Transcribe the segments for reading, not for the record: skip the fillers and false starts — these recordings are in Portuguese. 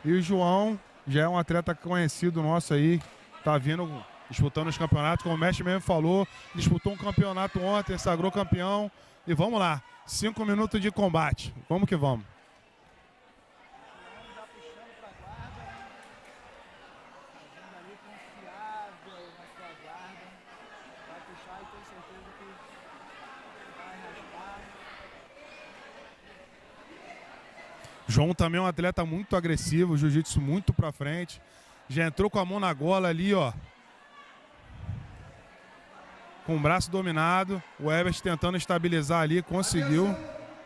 E o João já é um atleta conhecido nosso aí, tá vindo disputando os campeonatos, como o mestre mesmo falou, disputou um campeonato ontem, sagrou campeão. E vamos lá, 5 minutos de combate. Vamos que vamos. João também é um atleta muito agressivo, jiu-jitsu muito pra frente. Já entrou com a mão na gola ali, ó. Com o braço dominado. O Herbert tentando estabilizar ali, conseguiu.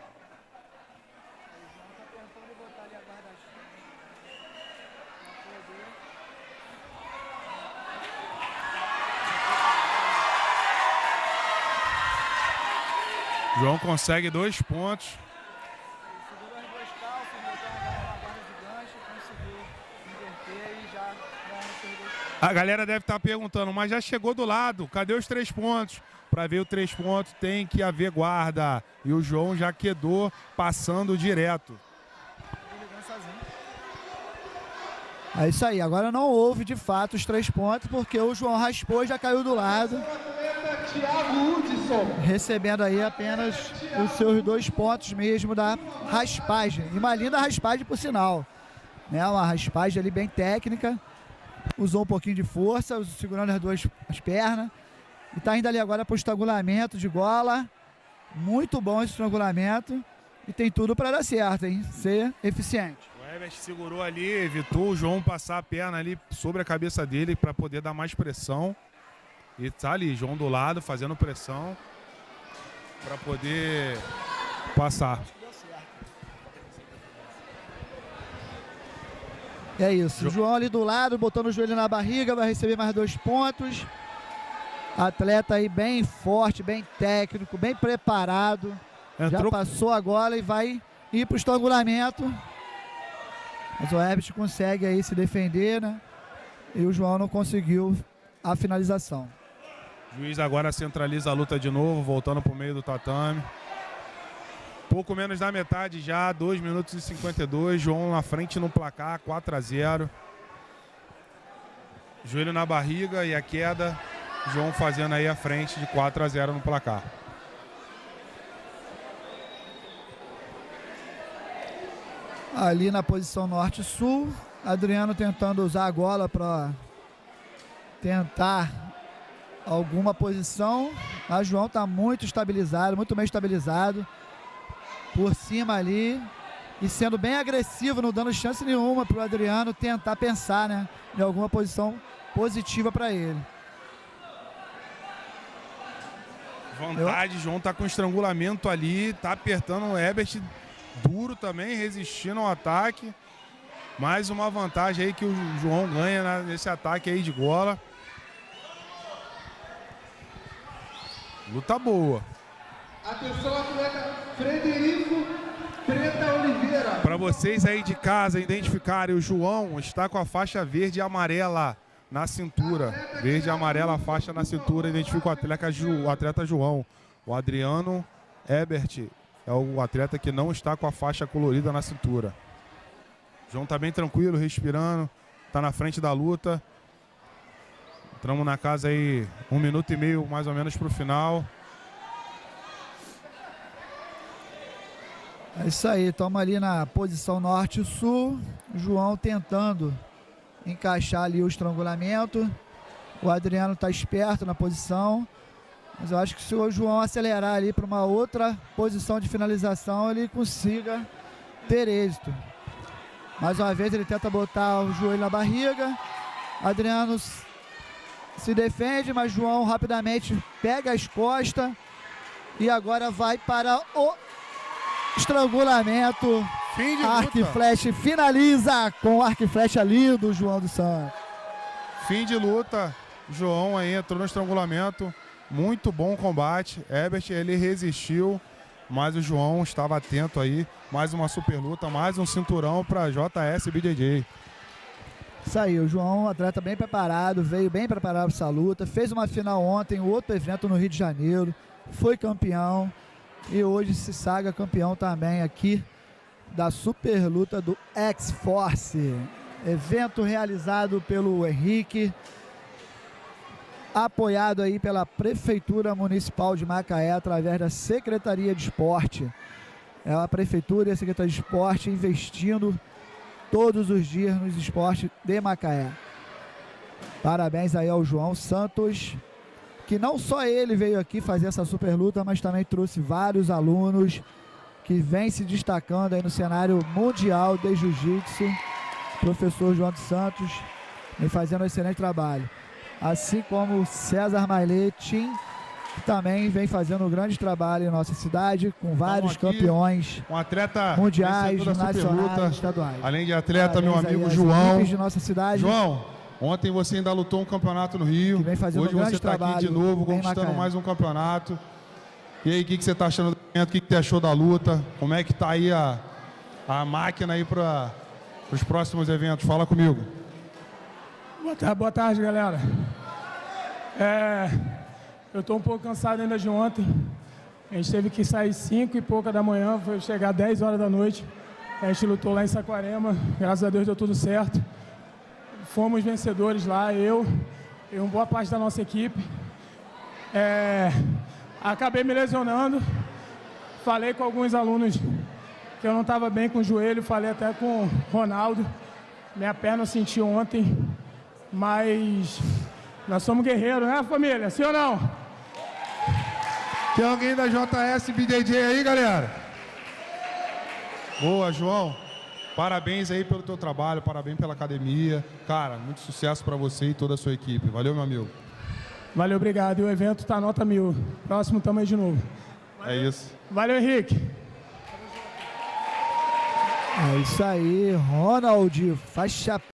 João consegue 2 pontos. A galera deve estar perguntando, mas já chegou do lado, cadê os 3 pontos? Para ver os 3 pontos tem que haver guarda. E o João já quedou passando direto. É isso aí, agora não houve de fato os 3 pontos, porque o João raspou e já caiu do lado. Recebendo aí apenas os seus 2 pontos mesmo da raspagem. E uma linda raspagem por sinal. Né? Uma raspagem ali bem técnica. Usou um pouquinho de força, segurando as pernas. E tá indo ali agora para o estrangulamento de gola. Muito bom esse estrangulamento. E tem tudo para dar certo, hein? Ser eficiente. O Herbert segurou ali, evitou o João passar a perna ali sobre a cabeça dele para poder dar mais pressão. E tá ali, João do lado, fazendo pressão para poder passar. É isso, o João ali do lado, botando o joelho na barriga, vai receber mais 2 pontos. Atleta aí bem forte, bem técnico, bem preparado. Já passou agora e vai ir para o estrangulamento. Mas o Herbert consegue aí se defender, né? E o João não conseguiu a finalização. O juiz agora centraliza a luta de novo, voltando para o meio do tatame. Pouco menos da metade já, 2 minutos e 52. João na frente no placar, 4-0. Joelho na barriga e a queda. João fazendo aí a frente de 4-0 no placar. Ali na posição norte-sul, Adriano tentando usar a gola para tentar alguma posição. A João está muito estabilizado, muito bem estabilizado. Por cima ali. E sendo bem agressivo, não dando chance nenhuma para o Adriano tentar pensar, né, em alguma posição positiva para ele. Vontade, João tá com estrangulamento ali, tá apertando o Herbert duro também, resistindo ao ataque. Mais uma vantagem aí que o João ganha nesse ataque aí de gola. Luta boa. Atenção, atleta Frederico Preta Oliveira. Para vocês aí de casa identificarem, o João está com a faixa verde e amarela na cintura. Verde e amarela a faixa na cintura, identifica o atleta João. O Adriano Herbert é o atleta que não está com a faixa colorida na cintura. O João está bem tranquilo, respirando, está na frente da luta. Entramos na casa aí 1 minuto e meio mais ou menos para o final. É isso aí, estamos ali na posição norte e sul. O João tentando encaixar ali o estrangulamento. O Adriano está esperto na posição. Mas eu acho que se o João acelerar ali para uma outra posição de finalização, ele consiga ter êxito. Mais uma vez ele tenta botar o joelho na barriga. Adriano se defende, mas João rapidamente pega as costas. E agora vai para o estrangulamento. Fim de arco e luta. flecha finaliza com arco e flecha lindo, João dos Santos. Fim de luta. João aí entrou no estrangulamento. Muito bom combate. Herbert, ele resistiu, mas o João estava atento aí. Mais uma super luta, mais um cinturão para JS BJJ. Isso aí, o João, atleta bem preparado, veio bem preparado para essa luta. Fez uma final ontem, outro evento no Rio de Janeiro. Foi campeão. E hoje se saga campeão também aqui da super luta do X-Force. Evento realizado pelo Henrique, apoiado aí pela Prefeitura Municipal de Macaé através da Secretaria de Esporte. É a Prefeitura e a Secretaria de Esporte investindo todos os dias nos esportes de Macaé. Parabéns aí ao João Santos, que não só ele veio aqui fazer essa super luta, mas também trouxe vários alunos que vêm se destacando aí no cenário mundial de jiu-jitsu. Professor João dos Santos vem fazendo um excelente trabalho. Assim como o César Mailete, que também vem fazendo um grande trabalho em nossa cidade, com vários campeões um atleta mundiais, nacionais, estaduais. Além de atleta, parabéns, meu amigo aí, João. De nossa cidade. João, ontem você ainda lutou um campeonato no Rio. Hoje você está aqui de novo, conquistando mais um campeonato. E aí, o que você está achando do evento? O que você achou da luta? Como é que está aí a máquina aí para os próximos eventos? Fala comigo. Boa tarde, galera. Eu estou um pouco cansado ainda de ontem. A gente teve que sair 5 e pouca da manhã, foi chegar 10 horas da noite. A gente lutou lá em Saquarema, graças a Deus deu tudo certo. Fomos vencedores lá, eu e uma boa parte da nossa equipe. Acabei me lesionando, falei com alguns alunos que eu não estava bem com o joelho, falei até com o Ronaldo. Minha perna eu senti ontem, mas nós somos guerreiros, né, família? Sim ou não? Tem alguém da JS BJJ aí, galera? Boa, João. Parabéns aí pelo teu trabalho, parabéns pela academia. Cara, muito sucesso para você e toda a sua equipe. Valeu, meu amigo. Valeu, obrigado. E o evento tá nota 1000. Próximo tamo aí de novo. Valeu. É isso. Valeu, Henrique. É isso aí, Ronald, faixa